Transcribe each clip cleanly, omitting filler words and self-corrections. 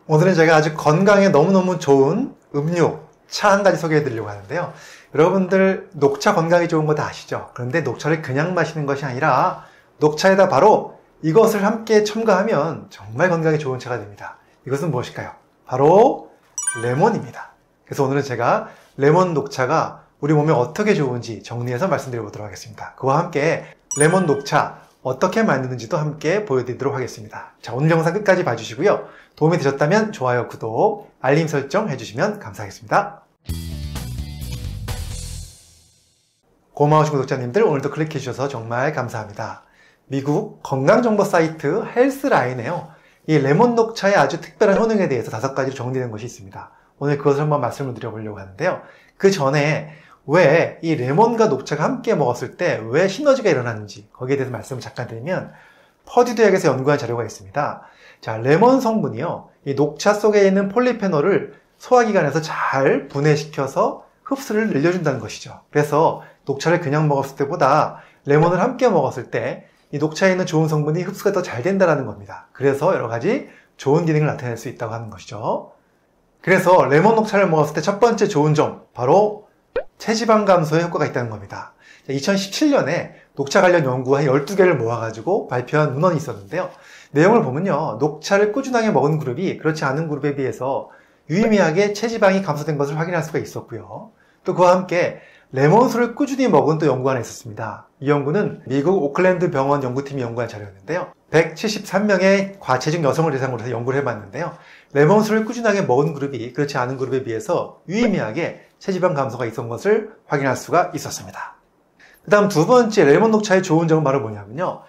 오늘은 제가 아주 건강에 너무너무 좋은 음료, 차 한 가지 소개해 드리려고 하는데요. 여러분들 녹차 건강에 좋은 거 다 아시죠? 그런데 녹차를 그냥 마시는 것이 아니라 녹차에다 바로 이것을 함께 첨가하면 정말 건강에 좋은 차가 됩니다. 이것은 무엇일까요? 바로 레몬입니다. 그래서 오늘은 제가 레몬 녹차가 우리 몸에 어떻게 좋은지 정리해서 말씀드려보도록 하겠습니다. 그와 함께 레몬 녹차 어떻게 만드는지도 함께 보여드리도록 하겠습니다. 자, 오늘 영상 끝까지 봐주시고요. 도움이 되셨다면 좋아요, 구독, 알림 설정 해주시면 감사하겠습니다. 고마우신 구독자님들 오늘도 클릭해 주셔서 정말 감사합니다. 미국 건강정보 사이트 헬스라인에요. 이 레몬 녹차의 아주 특별한 효능에 대해서 5가지로 정리된 것이 있습니다. 오늘 그것을 한번 말씀을 드려보려고 하는데요. 그 전에 왜 이 레몬과 녹차가 함께 먹었을 때 왜 시너지가 일어나는지 거기에 대해서 말씀을 잠깐 드리면 퍼듀 대학에서 연구한 자료가 있습니다. 자, 레몬 성분이요. 이 녹차 속에 있는 폴리페놀을 소화기관에서 잘 분해시켜서 흡수를 늘려준다는 것이죠. 그래서 녹차를 그냥 먹었을 때보다 레몬을 함께 먹었을 때 이 녹차에 있는 좋은 성분이 흡수가 더 잘 된다는 겁니다. 그래서 여러 가지 좋은 기능을 나타낼 수 있다고 하는 것이죠. 그래서 레몬 녹차를 먹었을 때 첫 번째 좋은 점, 바로 체지방 감소에 효과가 있다는 겁니다. 2017년에 녹차 관련 연구 한 12개를 모아가지고 발표한 문헌이 있었는데요. 내용을 보면요. 녹차를 꾸준하게 먹은 그룹이 그렇지 않은 그룹에 비해서 유의미하게 체지방이 감소된 것을 확인할 수가 있었고요. 또 그와 함께 레몬수를 꾸준히 먹은 또 연구가 하나 있었습니다. 이 연구는 미국 오클랜드 병원 연구팀이 연구한 자료였는데요. 173명의 과체중 여성을 대상으로 해서 연구를 해봤는데요. 레몬수를 꾸준하게 먹은 그룹이 그렇지 않은 그룹에 비해서 유의미하게 체지방 감소가 있었던 것을 확인할 수가 있었습니다. 그 다음 두 번째 레몬 녹차의 좋은 점은 바로 뭐냐면요.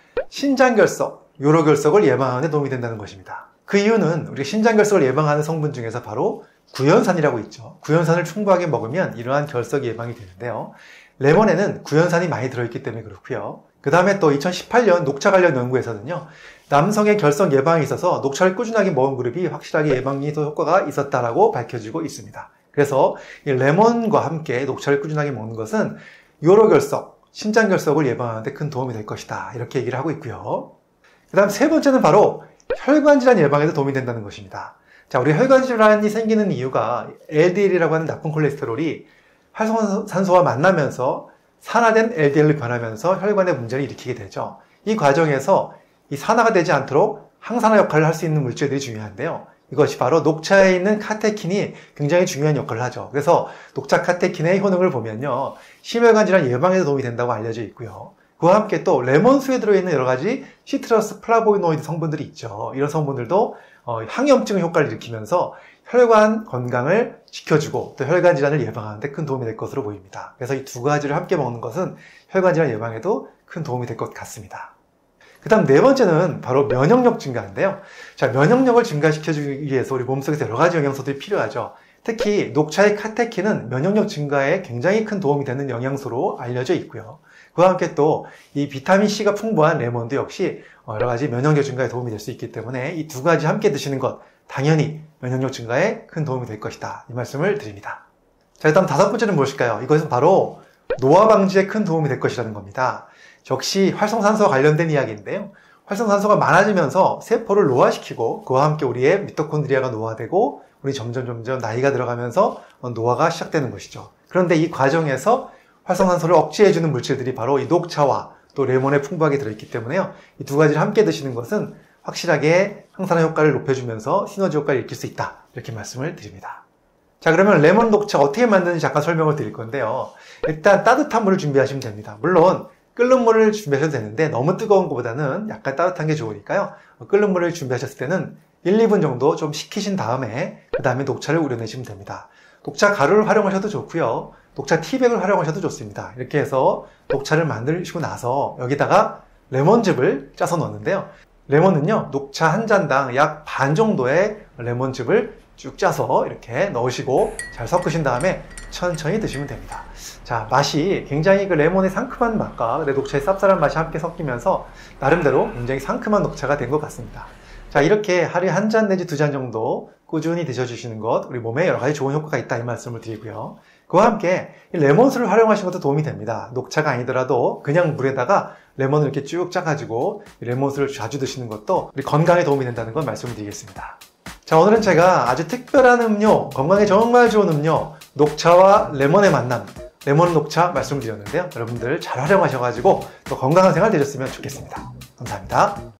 신장결석, 요로결석을 예방하는 데 도움이 된다는 것입니다. 그 이유는 우리 신장결석을 예방하는 성분 중에서 바로 구연산이라고 있죠. 구연산을 충분하게 먹으면 이러한 결석이 예방이 되는데요. 레몬에는 구연산이 많이 들어있기 때문에 그렇고요. 그 다음에 또 2018년 녹차 관련 연구에서는요. 남성의 결석 예방에 있어서 녹차를 꾸준하게 먹은 그룹이 확실하게 예방이 더 효과가 있었다라고 밝혀지고 있습니다. 그래서 이 레몬과 함께 녹차를 꾸준하게 먹는 것은 요로결석, 신장결석을 예방하는 데 큰 도움이 될 것이다. 이렇게 얘기를 하고 있고요. 그 다음 세 번째는 바로 혈관질환 예방에도 도움이 된다는 것입니다. 자, 우리 혈관질환이 생기는 이유가 LDL이라고 하는 나쁜 콜레스테롤이 활성산소와 만나면서 산화된 LDL로 변하면서 혈관에 문제를 일으키게 되죠. 이 과정에서 이 산화가 되지 않도록 항산화 역할을 할 수 있는 물질들이 중요한데요. 이것이 바로 녹차에 있는 카테킨이 굉장히 중요한 역할을 하죠. 그래서 녹차 카테킨의 효능을 보면요. 심혈관 질환 예방에도 도움이 된다고 알려져 있고요. 그와 함께 또 레몬수에 들어있는 여러 가지 시트러스 플라보노이드 성분들이 있죠. 이런 성분들도 항염증 효과를 일으키면서 혈관 건강을 지켜주고 또 혈관 질환을 예방하는 데 큰 도움이 될 것으로 보입니다. 그래서 이 두 가지를 함께 먹는 것은 혈관 질환 예방에도 큰 도움이 될 것 같습니다. 그 다음 네 번째는 바로 면역력 증가인데요. 자, 면역력을 증가시켜주기 위해서 우리 몸속에서 여러 가지 영양소들이 필요하죠. 특히 녹차의 카테킨은 면역력 증가에 굉장히 큰 도움이 되는 영양소로 알려져 있고요. 그와 함께 또 이 비타민C가 풍부한 레몬도 역시 여러 가지 면역력 증가에 도움이 될 수 있기 때문에 이 두 가지 함께 드시는 것 당연히 면역력 증가에 큰 도움이 될 것이다. 이 말씀을 드립니다. 자, 다음 다섯 번째는 무엇일까요? 이것은 바로 노화 방지에 큰 도움이 될 것이라는 겁니다. 역시 활성산소와 관련된 이야기인데요. 활성산소가 많아지면서 세포를 노화시키고 그와 함께 우리의 미토콘드리아가 노화되고 우리 점점 나이가 들어가면서 노화가 시작되는 것이죠. 그런데 이 과정에서 활성산소를 억제해주는 물질들이 바로 이 녹차와 또 레몬에 풍부하게 들어있기 때문에요. 이 두 가지를 함께 드시는 것은 확실하게 항산화 효과를 높여주면서 시너지 효과를 일으킬 수 있다. 이렇게 말씀을 드립니다. 자, 그러면 레몬 녹차 어떻게 만드는지 잠깐 설명을 드릴 건데요. 일단 따뜻한 물을 준비하시면 됩니다. 물론 끓는 물을 준비하셔도 되는데 너무 뜨거운 것보다는 약간 따뜻한 게 좋으니까요. 끓는 물을 준비하셨을 때는 1, 2분 정도 좀 식히신 다음에 그 다음에 녹차를 우려내시면 됩니다. 녹차 가루를 활용하셔도 좋고요. 녹차 티백을 활용하셔도 좋습니다. 이렇게 해서 녹차를 만드시고 나서 여기다가 레몬즙을 짜서 넣는데요. 레몬은요, 녹차 한 잔당 약 반 정도의 레몬즙을 쭉 짜서 이렇게 넣으시고 잘 섞으신 다음에 천천히 드시면 됩니다. 자, 맛이 굉장히 그 레몬의 상큼한 맛과 녹차의 쌉쌀한 맛이 함께 섞이면서 나름대로 굉장히 상큼한 녹차가 된 것 같습니다. 자, 이렇게 하루에 한 잔 내지 2잔 정도 꾸준히 드셔주시는 것 우리 몸에 여러 가지 좋은 효과가 있다 이 말씀을 드리고요. 그와 함께 레몬수를 활용하시는 것도 도움이 됩니다. 녹차가 아니더라도 그냥 물에다가 레몬을 이렇게 쭉 짜가지고 레몬수를 자주 드시는 것도 우리 건강에 도움이 된다는 걸 말씀을 드리겠습니다. 자, 오늘은 제가 아주 특별한 음료, 건강에 정말 좋은 음료, 녹차와 레몬의 만남, 레몬 녹차 말씀드렸는데요. 여러분들 잘 활용하셔가지고 또 건강한 생활 되셨으면 좋겠습니다. 감사합니다.